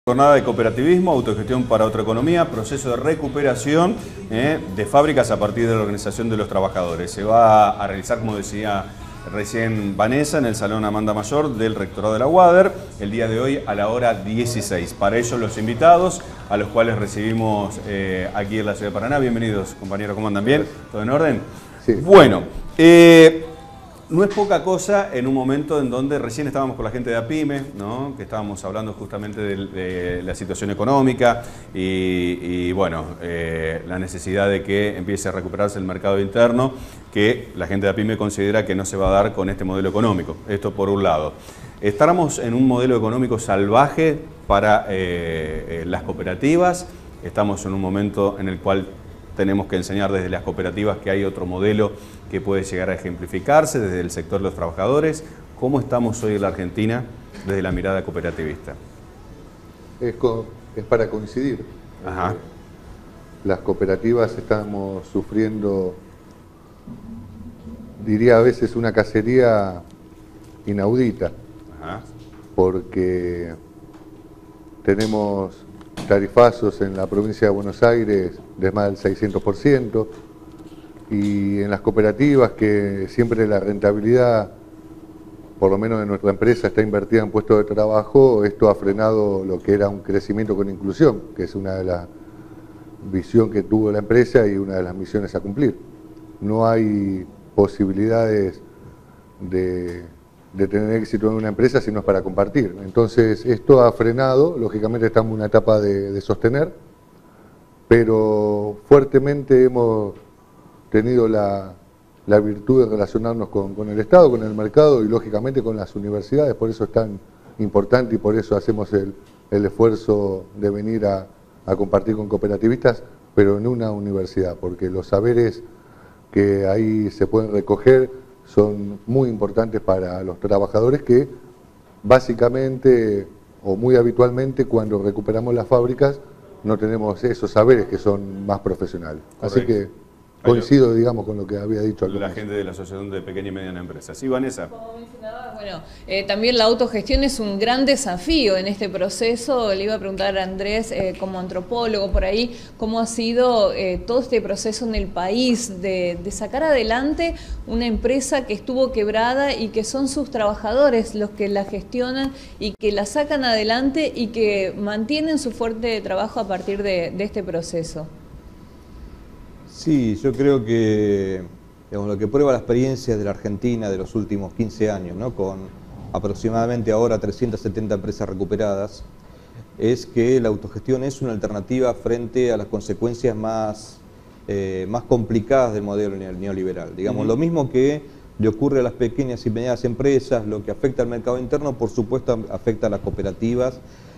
Jornada de cooperativismo, autogestión para otra economía, proceso de recuperación de fábricas a partir de la organización de los trabajadores. Se va a realizar, como decía recién Vanessa, en el Salón Amanda Mayor del Rectorado de la UADER, el día de hoy a la hora 16. Para ello los invitados, a los cuales recibimos aquí en la ciudad de Paraná. Bienvenidos, compañeros, ¿cómo andan? ¿Bien? ¿Todo en orden? Sí. Bueno, no es poca cosa en un momento en donde recién estábamos con la gente de APYME, ¿no? Que estábamos hablando justamente de la situación económica y bueno, la necesidad de que empiece a recuperarse el mercado interno, que la gente de APYME considera que no se va a dar con este modelo económico. Esto por un lado. Estamos en un modelo económico salvaje para las cooperativas, estamos en un momento en el cual tenemos que enseñar desde las cooperativas que hay otro modelo que puede llegar a ejemplificarse desde el sector de los trabajadores. ¿Cómo estamos hoy en la Argentina desde la mirada cooperativista? Es para coincidir. Ajá. Las cooperativas estamos sufriendo, diría a veces, una cacería inaudita. Ajá. Porque tenemos tarifazos en la provincia de Buenos Aires de más del 600%, y en las cooperativas, que siempre la rentabilidad, por lo menos en nuestra empresa, está invertida en puestos de trabajo, esto ha frenado lo que era un crecimiento con inclusión, que es una de las visiones que tuvo la empresa y una de las misiones a cumplir. No hay posibilidades de tener éxito en una empresa si no es para compartir. Entonces esto ha frenado, lógicamente estamos en una etapa de sostener, pero fuertemente hemos tenido la virtud de relacionarnos con el Estado, con el mercado y lógicamente con las universidades. Por eso es tan importante y por eso hacemos el esfuerzo de venir a compartir con cooperativistas, pero en una universidad, porque los saberes que ahí se pueden recoger son muy importantes para los trabajadores, que básicamente o muy habitualmente cuando recuperamos las fábricas no tenemos esos saberes que son más profesionales. Correcto. Así que coincido, digamos, con lo que había dicho la gente de la Asociación de Pequeña y Mediana Empresa. Sí, Vanessa. Como mencionaba, bueno, también la autogestión es un gran desafío en este proceso. Le iba a preguntar a Andrés, como antropólogo por ahí, cómo ha sido todo este proceso en el país de sacar adelante una empresa que estuvo quebrada y que son sus trabajadores los que la gestionan y que la sacan adelante y que mantienen su fuerte de trabajo a partir de este proceso. Sí, yo creo que lo que prueba la experiencia de la Argentina de los últimos 15 años, ¿no? Con aproximadamente ahora 370 empresas recuperadas, es que la autogestión es una alternativa frente a las consecuencias más complicadas del modelo neoliberal. Digamos, lo mismo que le ocurre a las pequeñas y medianas empresas, lo que afecta al mercado interno, por supuesto afecta a las cooperativas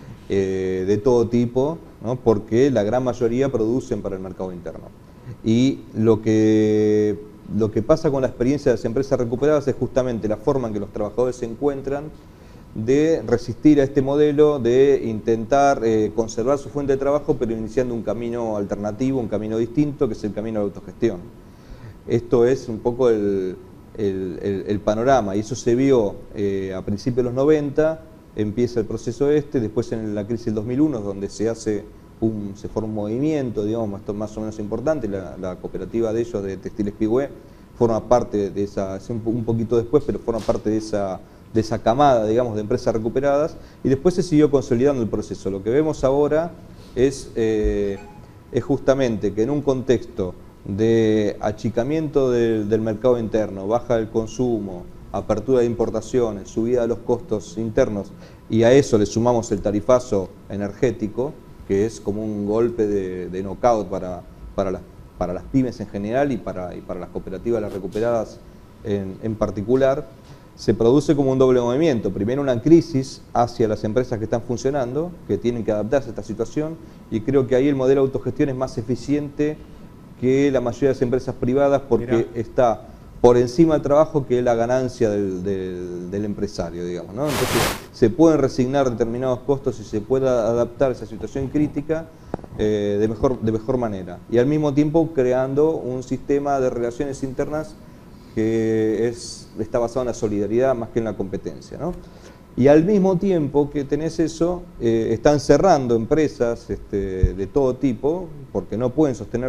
de todo tipo, ¿no? Porque la gran mayoría producen para el mercado interno. Y lo que pasa con la experiencia de las empresas recuperadas es justamente la forma en que los trabajadores se encuentran de resistir a este modelo, de intentar conservar su fuente de trabajo, pero iniciando un camino alternativo, un camino distinto, que es el camino de la autogestión. Esto es un poco el panorama, y eso se vio a principios de los 90, empieza el proceso después en la crisis del 2001, donde se forma un movimiento, digamos, más o menos importante. La cooperativa de ellos, de Textiles Pigüé, forma parte de esa, un poquito después, pero forma parte de esa camada, digamos, de empresas recuperadas, y después se siguió consolidando el proceso. Lo que vemos ahora es justamente que en un contexto de achicamiento del mercado interno, baja del consumo, apertura de importaciones, subida de los costos internos, y a eso le sumamos el tarifazo energético, que es como un golpe de knockout para las pymes en general y para las cooperativas, las recuperadas en particular, se produce como un doble movimiento. Primero, una crisis hacia las empresas que están funcionando, que tienen que adaptarse a esta situación, y creo que ahí el modelo de autogestión es más eficiente que la mayoría de las empresas privadas, porque está por encima del trabajo que la ganancia del empresario, digamos, ¿no? Entonces se pueden resignar determinados costos y se puede adaptar a esa situación crítica de mejor manera, y al mismo tiempo creando un sistema de relaciones internas que está basado en la solidaridad más que en la competencia, ¿no? Y al mismo tiempo que tenés eso, están cerrando empresas de todo tipo, porque no pueden sostener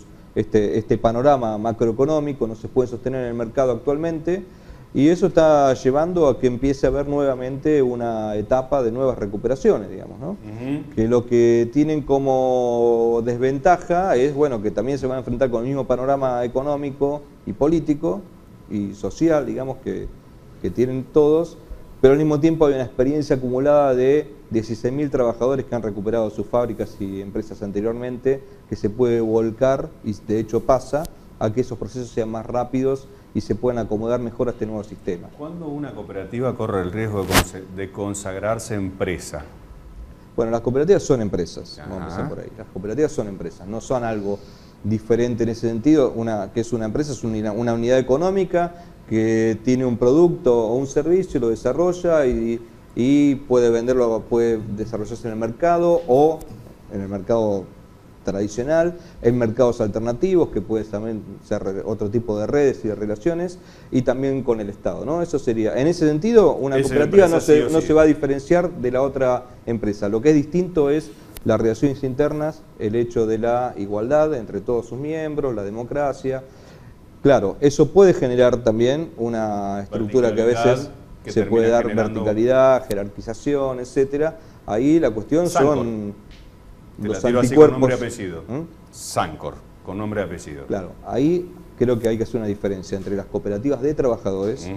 este panorama macroeconómico, no se puede sostener en el mercado actualmente, y eso está llevando a que empiece a haber nuevamente una etapa de nuevas recuperaciones, digamos, ¿no? Que lo que tienen como desventaja es, bueno, que también se van a enfrentar con el mismo panorama económico y político y social, digamos, que tienen todos, pero al mismo tiempo hay una experiencia acumulada de 16.000 trabajadores que han recuperado sus fábricas y empresas anteriormente, que se puede volcar, y de hecho pasa, a que esos procesos sean más rápidos y se puedan acomodar mejor a este nuevo sistema. ¿Cuándo una cooperativa corre el riesgo de consagrarse empresa? Bueno, las cooperativas son empresas, Ajá. vamos a empezar por ahí. Las cooperativas son empresas, no son algo diferente en ese sentido. Que es una empresa, es una unidad económica que tiene un producto o un servicio, lo desarrolla y puede venderlo, puede desarrollarse en el mercado o en el mercado tradicional, en mercados alternativos, que puede también ser otro tipo de redes y de relaciones, y también con el Estado, ¿no? Eso sería, en ese sentido, una cooperativa no se va a diferenciar de la otra empresa. Lo que es distinto es las relaciones internas, el hecho de la igualdad entre todos sus miembros, la democracia. Claro, eso puede generar también una estructura que a veces se puede dar verticalidad, jerarquización, etcétera. Ahí la cuestión son los anticuerpos. Con nombre y apellido. Sancor, con nombre y apellido. Claro, ahí creo que hay que hacer una diferencia entre las cooperativas de trabajadores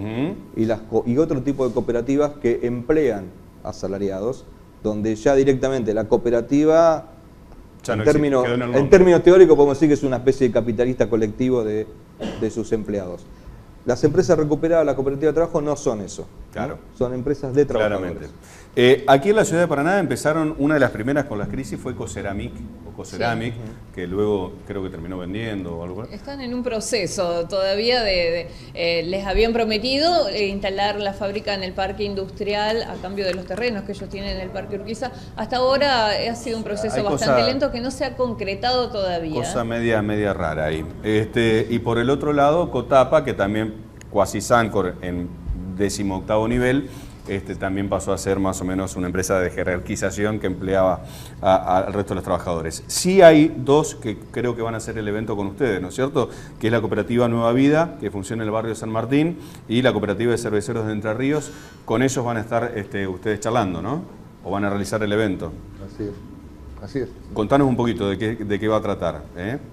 y otro tipo de cooperativas que emplean asalariados, donde ya directamente la cooperativa, en términos teóricos, podemos decir que es una especie de capitalista colectivo de sus empleados. Las empresas recuperadas, la cooperativa de trabajo, no son eso. Claro. ¿no? Son empresas de trabajadores. Claramente. Aquí en la ciudad de Paraná empezaron, una de las primeras con las crisis fue Coceramic, que luego creo que terminó vendiendo o algo. Están en un proceso todavía les habían prometido instalar la fábrica en el parque industrial a cambio de los terrenos que ellos tienen en el parque Urquiza. Hasta ahora ha sido un proceso bastante lento que no se ha concretado todavía. Cosa media rara ahí. Y por el otro lado, Cotapa, que también cuasi Sancor en 18º nivel, también pasó a ser más o menos una empresa de jerarquización que empleaba al resto de los trabajadores. Sí hay dos que creo que van a hacer el evento con ustedes, ¿no es cierto? Que es la cooperativa Nueva Vida, que funciona en el barrio de San Martín, y la cooperativa de cerveceros de Entre Ríos. Con ellos van a estar ustedes charlando, ¿no? O van a realizar el evento. Así es. Contanos un poquito de qué va a tratar.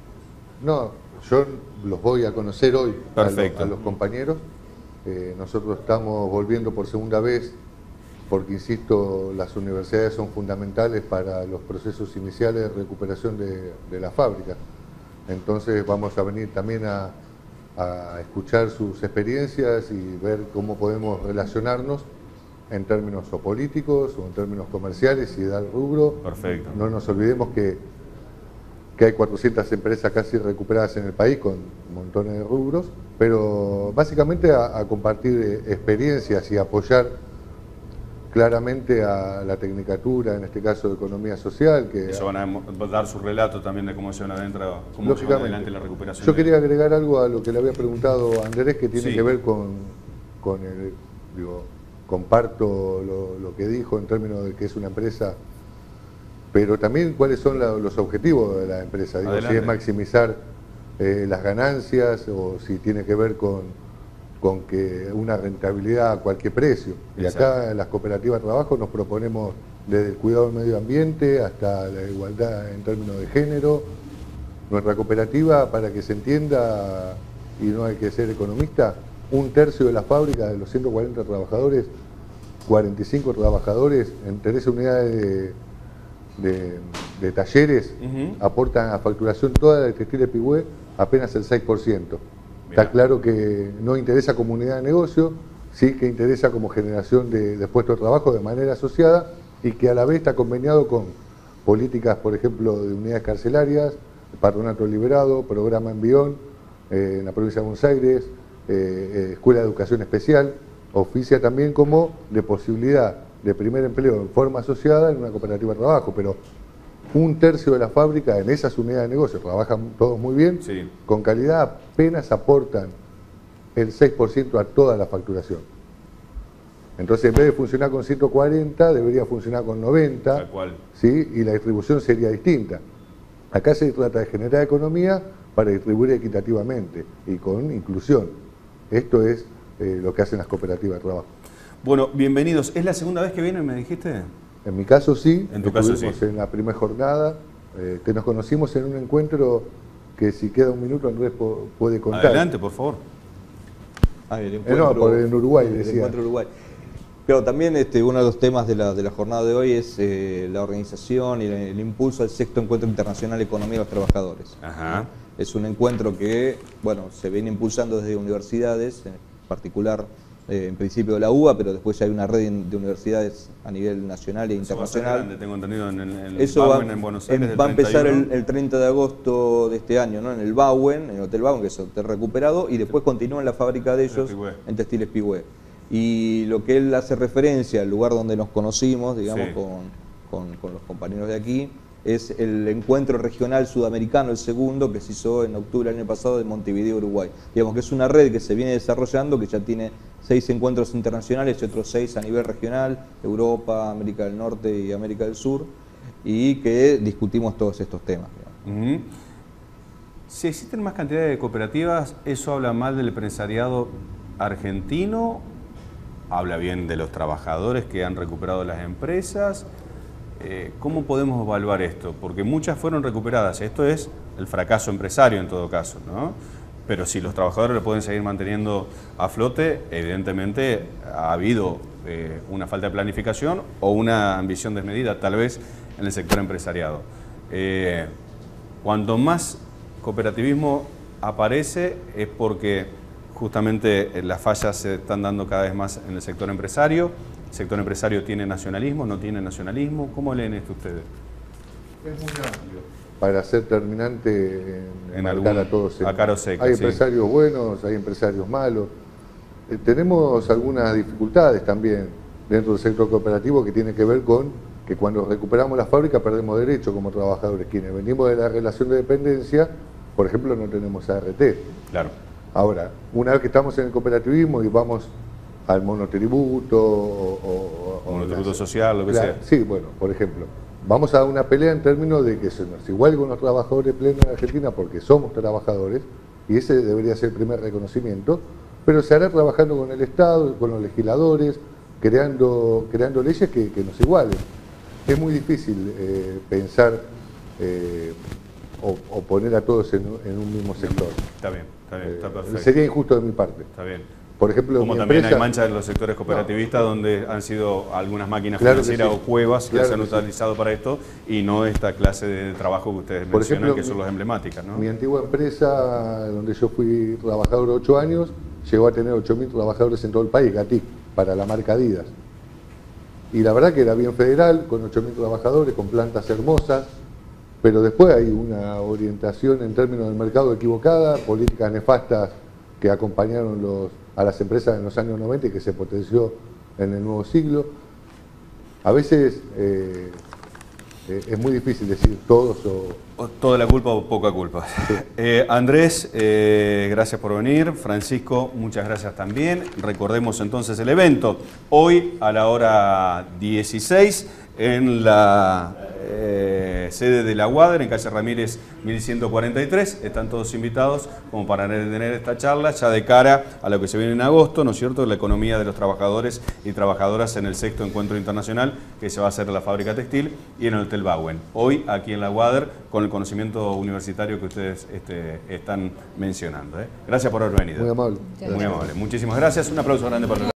No, yo los voy a conocer hoy. Perfecto. A los compañeros. Nosotros estamos volviendo por segunda vez porque, insisto, las universidades son fundamentales para los procesos iniciales de recuperación de la fábrica. Entonces vamos a venir también a escuchar sus experiencias y ver cómo podemos relacionarnos en términos o políticos o en términos comerciales y dar rubro. Perfecto. No nos olvidemos que hay 400 empresas casi recuperadas en el país con montones de rubros, pero básicamente a compartir experiencias y apoyar claramente a la tecnicatura, en este caso de economía social. Eso van a dar su relato también de cómo llevan adelante la recuperación. Yo quería agregar algo a lo que le había preguntado a Andrés, que tiene que ver con comparto lo que dijo en términos de que es una empresa, pero también cuáles son los objetivos de la empresa. Si es maximizar las ganancias o si tiene que ver con que una rentabilidad a cualquier precio. Y acá en las cooperativas de trabajo nos proponemos desde el cuidado del medio ambiente hasta la igualdad en términos de género. Nuestra cooperativa, para que se entienda, y no hay que ser economista, 1/3 de la fábrica, de los 140 trabajadores, 45 trabajadores en 13 unidades de talleres aportan a facturación toda la de textiles Pigüé apenas el 6%. Está claro que no interesa como unidad de negocio, sí que interesa como generación de puestos de trabajo de manera asociada y que a la vez está conveniado con políticas, por ejemplo, de unidades carcelarias, patronato liberado, programa Envión en la provincia de Buenos Aires, escuela de educación especial, oficia también como de posibilidad de primer empleo en forma asociada en una cooperativa de trabajo, pero 1/3 de la fábrica en esas unidades de negocio trabajan todos muy bien, con calidad, apenas aportan el 6% a toda la facturación. Entonces, en vez de funcionar con 140, debería funcionar con 90, Tal cual. ¿sí? Y la distribución sería distinta. Acá se trata de generar economía para distribuir equitativamente y con inclusión. Esto es lo que hacen las cooperativas de trabajo. Bueno, bienvenidos. ¿Es la segunda vez que vienen, me dijiste? En mi caso sí, En tu caso sí. en la primera jornada, que nos conocimos en un encuentro que si queda un minuto Andrés puede contar. Adelante, por favor. El encuentro, en Uruguay, el decía. encuentro Uruguay. Pero también uno de los temas de la jornada de hoy es la organización y el impulso al sexto encuentro internacional Economía de los Trabajadores. Ajá. Es un encuentro que, bueno, se viene impulsando desde universidades, en particular en principio de la UBA, pero después ya hay una red de universidades a nivel nacional e internacional. Eso va a ser grande, tengo entendido, en el Eso Bauen, en Buenos Aires. va a empezar 31. el 30 de agosto de este año, ¿no? En el Bauen, en el Hotel Bauen, que es hotel recuperado, y después continúa en la fábrica de ellos, Pigüé. en Textiles Pigüé. Y lo que él hace referencia al lugar donde nos conocimos, digamos, Sí. con los compañeros de aquí, es el encuentro regional sudamericano, el segundo, que se hizo en octubre del año pasado en Montevideo, Uruguay. Digamos que es una red que se viene desarrollando, que ya tiene 6 encuentros internacionales y otros 6 a nivel regional, Europa, América del Norte y América del Sur, y que discutimos todos estos temas. Ujú. Si existen más cantidad de cooperativas, ¿eso habla mal del empresariado argentino? ¿Habla bien de los trabajadores que han recuperado las empresas? ¿Cómo podemos evaluar esto? Porque muchas fueron recuperadas. Esto es el fracaso empresario en todo caso, ¿no? Pero si los trabajadores lo pueden seguir manteniendo a flote, evidentemente ha habido una falta de planificación o una ambición desmedida, tal vez, en el sector empresariado. Cuanto más cooperativismo aparece es porque justamente las fallas se están dando cada vez más en el sector empresario. ¿El sector empresario tiene nacionalismo, no tiene nacionalismo? ¿Cómo leen esto ustedes? Es muy amplio. Para ser terminante en marcar algún, a todos. a cara seca, hay sí. empresarios buenos, hay empresarios malos. Tenemos algunas dificultades también dentro del sector cooperativo que tiene que ver con que cuando recuperamos la fábrica perdemos derechos como trabajadores. Quienes venimos de la relación de dependencia, por ejemplo, no tenemos ART. Claro. Ahora, una vez que estamos en el cooperativismo y vamos al monotributo o monotributo social, lo que claro, sea. Sí, bueno, por ejemplo, vamos a una pelea en términos de que se nos iguale con los trabajadores plenos de Argentina porque somos trabajadores, y ese debería ser el primer reconocimiento, pero se hará trabajando con el Estado, con los legisladores, creando leyes que nos igualen. Es muy difícil pensar o poner a todos en un mismo sector. Está bien, está perfecto. Sería injusto de mi parte. Está bien. Por ejemplo, como mi también empresa, hay manchas en los sectores cooperativistas donde han sido algunas máquinas Claro que financieras sí. o cuevas que Claro se han que sí. utilizado para esto y no esta clase de trabajo que ustedes Por mencionan, ejemplo, que son las emblemáticas, ¿no? mi antigua empresa, donde yo fui trabajador 8 años, llegó a tener 8.000 trabajadores en todo el país, GATIC, para la marca Adidas. Y la verdad que era bien federal, con 8.000 trabajadores, con plantas hermosas, pero después hay una orientación en términos del mercado equivocada, políticas nefastas que acompañaron a las empresas en los años 90 y que se potenció en el nuevo siglo. A veces es muy difícil decir todos o... Toda la culpa o poca culpa. Sí. Andrés, gracias por venir. Francisco, muchas gracias también. Recordemos entonces el evento. Hoy a la hora 16 en la sede de la UADER, en calle Ramírez 1143. Están todos invitados como para tener esta charla ya de cara a lo que se viene en agosto, ¿no es cierto?, la economía de los trabajadores y trabajadoras en el sexto encuentro internacional que se va a hacer en la fábrica textil y en el Hotel Bauen. Hoy aquí en la UADER con el conocimiento universitario que ustedes están mencionando. Gracias por haber venido. Muy amable. Muy amable. Muchísimas gracias. Un aplauso grande para